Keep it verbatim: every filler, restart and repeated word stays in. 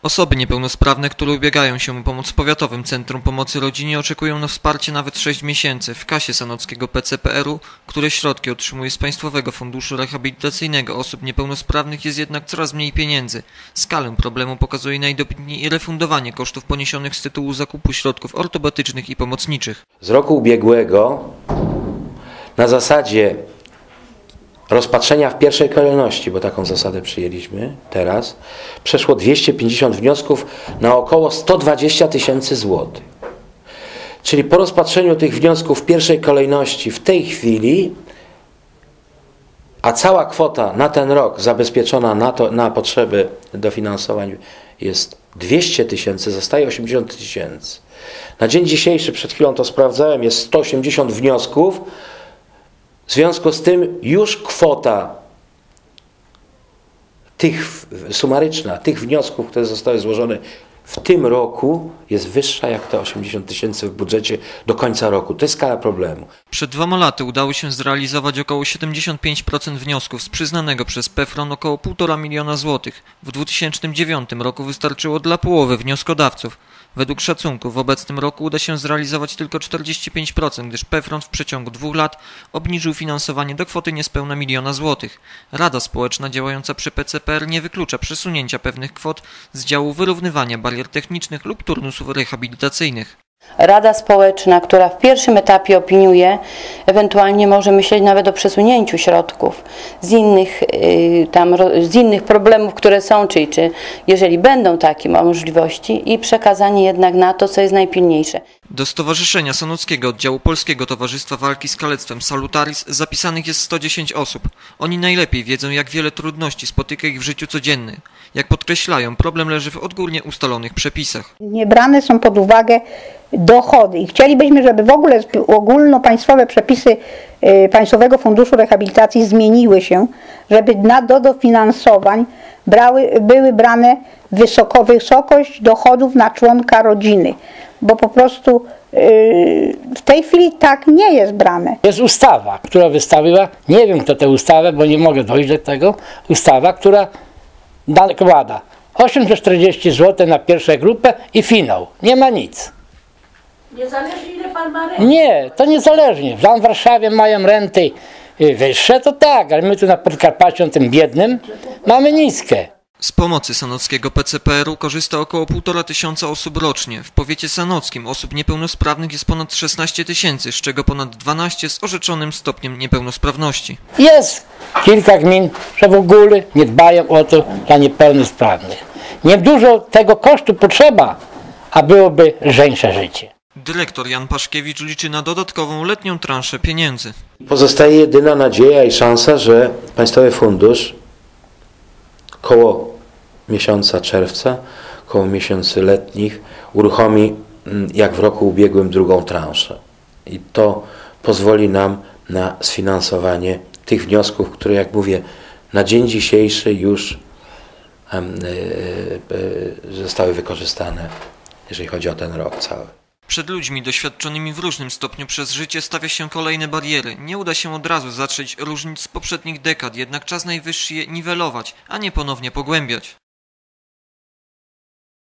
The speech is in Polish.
Osoby niepełnosprawne, które ubiegają się o pomoc w Powiatowym Centrum Pomocy Rodzinie, oczekują na wsparcie nawet sześć miesięcy. W kasie sanockiego P C P R u, które środki otrzymuje z Państwowego Funduszu Rehabilitacyjnego Osób Niepełnosprawnych, jest jednak coraz mniej pieniędzy. Skalę problemu pokazuje najdobitniej refundowanie kosztów poniesionych z tytułu zakupu środków ortopedycznych i pomocniczych. Z roku ubiegłego na zasadzie rozpatrzenia w pierwszej kolejności, bo taką zasadę przyjęliśmy teraz, przeszło dwieście pięćdziesiąt wniosków na około sto dwadzieścia tysięcy złotych. Czyli po rozpatrzeniu tych wniosków w pierwszej kolejności w tej chwili, a cała kwota na ten rok zabezpieczona na, to, na potrzeby dofinansowań jest dwieście tysięcy, zostaje osiemdziesiąt tysięcy. Na dzień dzisiejszy, przed chwilą to sprawdzałem, jest sto osiemdziesiąt wniosków. W związku z tym już kwota tych sumaryczna, tych wniosków, które zostały złożone w tym roku, jest wyższa jak te osiemdziesiąt tysięcy w budżecie do końca roku. To jest skala problemu. Przed dwoma laty udało się zrealizować około siedemdziesiąt pięć procent wniosków z przyznanego przez PFRON około półtora miliona złotych. W dwa tysiące dziewiątym roku wystarczyło dla połowy wnioskodawców. Według szacunków w obecnym roku uda się zrealizować tylko czterdzieści pięć procent, gdyż PFRON w przeciągu dwóch lat obniżył finansowanie do kwoty niespełna miliona złotych. Rada Społeczna działająca przy P C P R nie wyklucza przesunięcia pewnych kwot z działu wyrównywania barier technicznych lub turnusów rehabilitacyjnych. Rada Społeczna, która w pierwszym etapie opiniuje, ewentualnie może myśleć nawet o przesunięciu środków z innych, yy, tam, z innych problemów, które są, czyli czy jeżeli będą takie możliwości, i przekazanie jednak na to, co jest najpilniejsze. Do Stowarzyszenia Sanockiego Oddziału Polskiego Towarzystwa Walki z Kalectwem Salutaris zapisanych jest sto dziesięć osób. Oni najlepiej wiedzą, jak wiele trudności spotyka ich w życiu codziennym. Jak podkreślają, problem leży w odgórnie ustalonych przepisach. Nie brane są pod uwagę dochody i chcielibyśmy, żeby w ogóle ogólnopaństwowe przepisy Państwowego Funduszu Rehabilitacji zmieniły się, żeby na do dofinansowań brały, były brane wysoko, wysokość dochodów na członka rodziny, bo po prostu yy, w tej chwili tak nie jest brane. Jest ustawa, która wystawiła, nie wiem kto tę ustawę, bo nie mogę dojść do tego, ustawa, która nakłada osiemset czterdzieści złotych na pierwszą grupę i finał. Nie ma nic. Niezależnie ile pan ma renty? Nie, to niezależnie. Tam w Warszawie mają renty wyższe, to tak, ale my tu na Podkarpaciu, tym biednym, mamy niskie. Z pomocy sanockiego P C P R u korzysta około półtora tysiąca osób rocznie. W powiecie sanockim osób niepełnosprawnych jest ponad szesnaście tysięcy, z czego ponad dwanaście z orzeczonym stopniem niepełnosprawności. Jest kilka gmin, że w ogóle nie dbają o to dla niepełnosprawnych. Niedużo tego kosztu potrzeba, a byłoby lżejsze życie. Dyrektor Jan Paszkiewicz liczy na dodatkową letnią transzę pieniędzy. Pozostaje jedyna nadzieja i szansa, że Państwowy Fundusz koło miesiąca czerwca, koło miesięcy letnich uruchomi jak w roku ubiegłym drugą transzę. I to pozwoli nam na sfinansowanie tych wniosków, które, jak mówię, na dzień dzisiejszy już zostały wykorzystane, jeżeli chodzi o ten rok cały. Przed ludźmi doświadczonymi w różnym stopniu przez życie stawia się kolejne bariery. Nie uda się od razu zatrzeć różnic z poprzednich dekad, jednak czas najwyższy je niwelować, a nie ponownie pogłębiać.